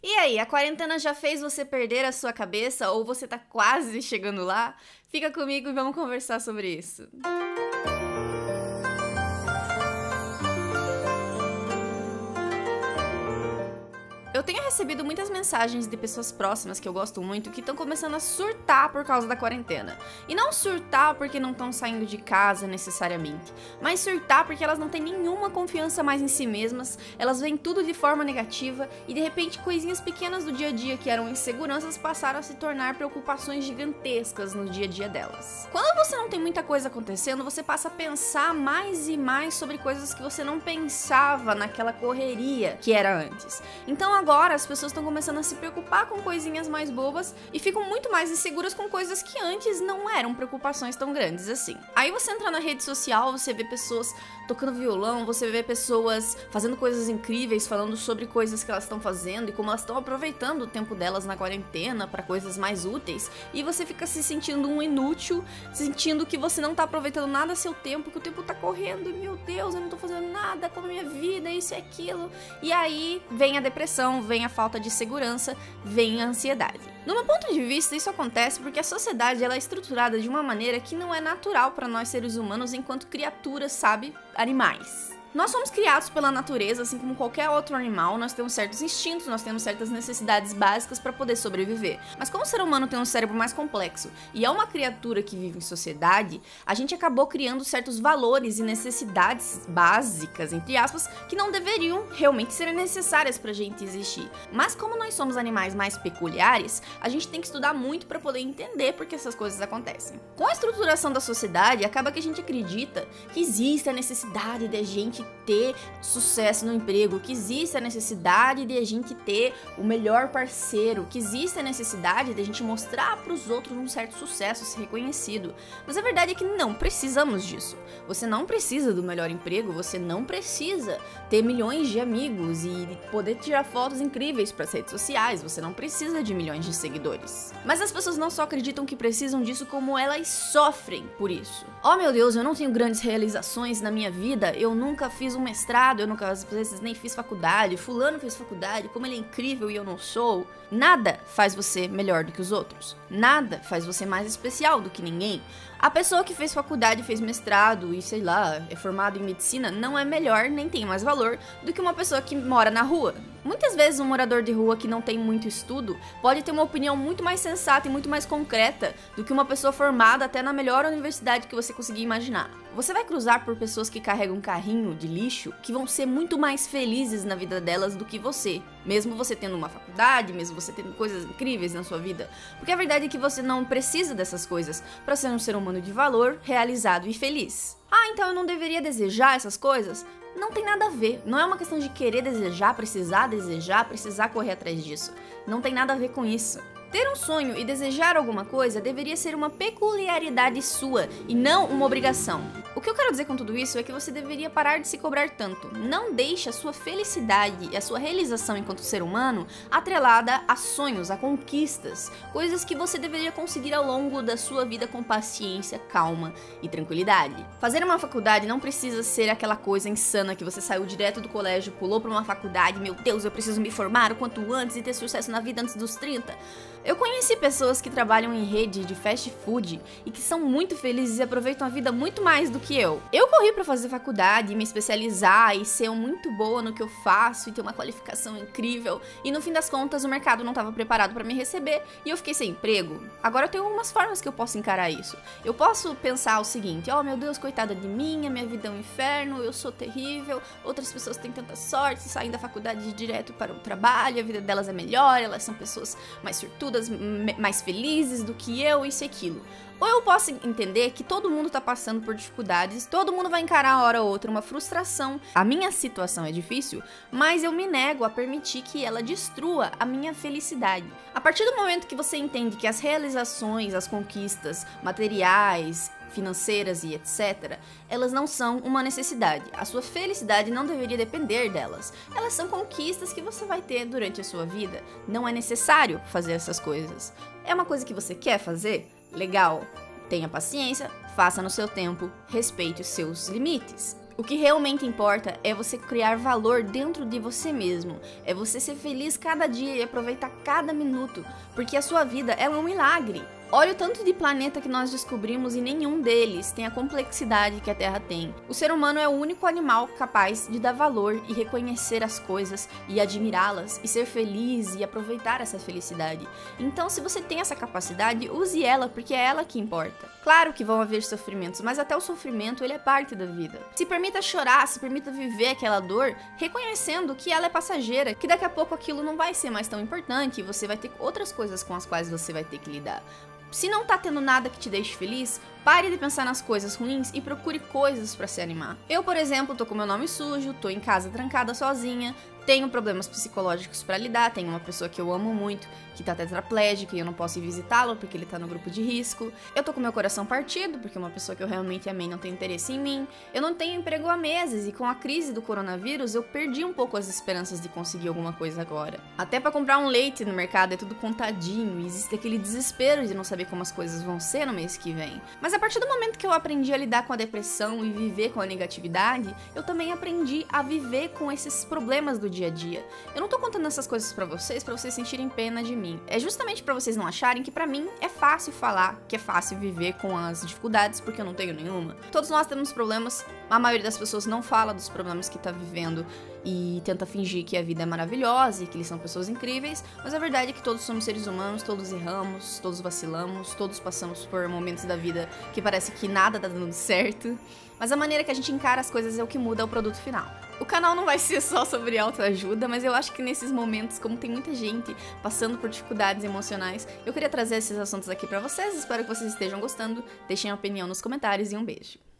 E aí, a quarentena já fez você perder a sua cabeça ou você tá quase chegando lá? Fica comigo e vamos conversar sobre isso. Eu tenho recebido muitas mensagens de pessoas próximas que eu gosto muito que estão começando a surtar por causa da quarentena. E não surtar porque não estão saindo de casa necessariamente, mas surtar porque elas não têm nenhuma confiança mais em si mesmas, elas veem tudo de forma negativa e de repente coisinhas pequenas do dia a dia que eram inseguranças passaram a se tornar preocupações gigantescas no dia a dia delas. Quando você não tem muita coisa acontecendo, você passa a pensar mais e mais sobre coisas que você não pensava naquela correria que era antes. Então agora as pessoas estão começando a se preocupar com coisinhas mais bobas e ficam muito mais inseguras com coisas que antes não eram preocupações tão grandes assim. Aí você entra na rede social, você vê pessoas tocando violão, você vê pessoas fazendo coisas incríveis, falando sobre coisas que elas estão fazendo e como elas estão aproveitando o tempo delas na quarentena para coisas mais úteis, e você fica se sentindo um inútil, sentindo que você não tá aproveitando nada seu tempo, que o tempo tá correndo e meu Deus, eu não tô fazendo nada com a minha vida, isso e aquilo. E aí vem a depressão, vem a falta de segurança, vem a ansiedade. No meu ponto de vista, isso acontece porque a sociedade ela é estruturada de uma maneira que não é natural para nós seres humanos enquanto criaturas, sabe? Animais. Nós somos criados pela natureza, assim como qualquer outro animal, nós temos certos instintos, nós temos certas necessidades básicas para poder sobreviver. Mas como o ser humano tem um cérebro mais complexo e é uma criatura que vive em sociedade, a gente acabou criando certos valores e necessidades básicas, entre aspas, que não deveriam realmente ser necessárias pra gente existir. Mas como nós somos animais mais peculiares, a gente tem que estudar muito para poder entender por que essas coisas acontecem. Com a estruturação da sociedade, acaba que a gente acredita que existe a necessidade de a gente ter sucesso no emprego, que existe a necessidade de a gente ter o melhor parceiro, que existe a necessidade de a gente mostrar para os outros um certo sucesso, ser reconhecido. Mas a verdade é que não precisamos disso. Você não precisa do melhor emprego, você não precisa ter milhões de amigos e poder tirar fotos incríveis para as redes sociais, você não precisa de milhões de seguidores. Mas as pessoas não só acreditam que precisam disso, como elas sofrem por isso. Oh meu Deus, eu não tenho grandes realizações na minha vida, eu nunca fiz um mestrado, eu nunca, às vezes, nem fiz faculdade, fulano fez faculdade, como ele é incrível e eu não sou. Nada faz você melhor do que os outros. Nada faz você mais especial do que ninguém. A pessoa que fez faculdade, fez mestrado e, sei lá, é formado em medicina, não é melhor nem tem mais valor do que uma pessoa que mora na rua. Muitas vezes um morador de rua que não tem muito estudo pode ter uma opinião muito mais sensata e muito mais concreta do que uma pessoa formada até na melhor universidade que você conseguir imaginar. Você vai cruzar por pessoas que carregam um carrinho de lixo que vão ser muito mais felizes na vida delas do que você. Mesmo você tendo uma faculdade, mesmo você tendo coisas incríveis na sua vida. Porque a verdade é que você não precisa dessas coisas para ser um ser humano de valor, realizado e feliz. Ah, então eu não deveria desejar essas coisas? Não tem nada a ver. Não é uma questão de querer desejar, precisar correr atrás disso. Não tem nada a ver com isso. Ter um sonho e desejar alguma coisa deveria ser uma peculiaridade sua e não uma obrigação. O que eu quero dizer com tudo isso é que você deveria parar de se cobrar tanto. Não deixe a sua felicidade e a sua realização enquanto ser humano atrelada a sonhos, a conquistas, coisas que você deveria conseguir ao longo da sua vida com paciência, calma e tranquilidade. Fazer uma faculdade não precisa ser aquela coisa insana que você saiu direto do colégio, pulou para uma faculdade, meu Deus, eu preciso me formar o quanto antes e ter sucesso na vida antes dos 30. Eu conheci pessoas que trabalham em rede de fast food e que são muito felizes e aproveitam a vida muito mais do que eu. Eu corri pra fazer faculdade, me especializar e ser muito boa no que eu faço e ter uma qualificação incrível, e no fim das contas o mercado não estava preparado pra me receber e eu fiquei sem emprego. Agora eu tenho algumas formas que eu posso encarar isso. Eu posso pensar o seguinte: oh meu Deus, coitada de mim, a minha vida é um inferno, eu sou terrível, outras pessoas têm tanta sorte, saem da faculdade direto para o trabalho, a vida delas é melhor, elas são pessoas mais sortudas, mais felizes do que eu, isso e aquilo. Ou eu posso entender que todo mundo tá passando por dificuldades, todo mundo vai encarar uma hora ou outra uma frustração. A minha situação é difícil, mas eu me nego a permitir que ela destrua a minha felicidade. A partir do momento que você entende que as realizações, as conquistas materiais, financeiras e etc., elas não são uma necessidade. A sua felicidade não deveria depender delas. Elas são conquistas que você vai ter durante a sua vida. Não é necessário fazer essas coisas. É uma coisa que você quer fazer? Legal. Tenha paciência, faça no seu tempo, respeite os seus limites. O que realmente importa é você criar valor dentro de você mesmo. É você ser feliz cada dia e aproveitar cada minuto, porque a sua vida é um milagre. Olha o tanto de planeta que nós descobrimos e nenhum deles tem a complexidade que a Terra tem. O ser humano é o único animal capaz de dar valor e reconhecer as coisas e admirá-las e ser feliz e aproveitar essa felicidade. Então, se você tem essa capacidade, use ela, porque é ela que importa. Claro que vão haver sofrimentos, mas até o sofrimento ele é parte da vida. Se permita chorar, se permita viver aquela dor, reconhecendo que ela é passageira, que daqui a pouco aquilo não vai ser mais tão importante e você vai ter outras coisas com as quais você vai ter que lidar. Se não tá tendo nada que te deixe feliz, pare de pensar nas coisas ruins e procure coisas pra se animar. Eu, por exemplo, tô com meu nome sujo, tô em casa trancada sozinha, tenho problemas psicológicos pra lidar, tenho uma pessoa que eu amo muito, que tá tetraplégica e eu não posso ir visitá-lo porque ele tá no grupo de risco. Eu tô com meu coração partido, porque uma pessoa que eu realmente amei não tem interesse em mim. Eu não tenho emprego há meses e com a crise do coronavírus eu perdi um pouco as esperanças de conseguir alguma coisa agora. Até pra comprar um leite no mercado é tudo contadinho e existe aquele desespero de não saber como as coisas vão ser no mês que vem. Mas a partir do momento que eu aprendi a lidar com a depressão e viver com a negatividade, eu também aprendi a viver com esses problemas do dia a dia. Eu não tô contando essas coisas pra vocês sentirem pena de mim. É justamente pra vocês não acharem que pra mim é fácil falar, que é fácil viver com as dificuldades, porque eu não tenho nenhuma. Todos nós temos problemas, a maioria das pessoas não fala dos problemas que tá vivendo e tenta fingir que a vida é maravilhosa e que eles são pessoas incríveis, mas a verdade é que todos somos seres humanos, todos erramos, todos vacilamos, todos passamos por momentos da vida que parece que nada tá dando certo, mas a maneira que a gente encara as coisas é o que muda o produto final. O canal não vai ser só sobre autoajuda, mas eu acho que nesses momentos, como tem muita gente passando por dificuldades emocionais, eu queria trazer esses assuntos aqui pra vocês, espero que vocês estejam gostando, deixem a opinião nos comentários e um beijo.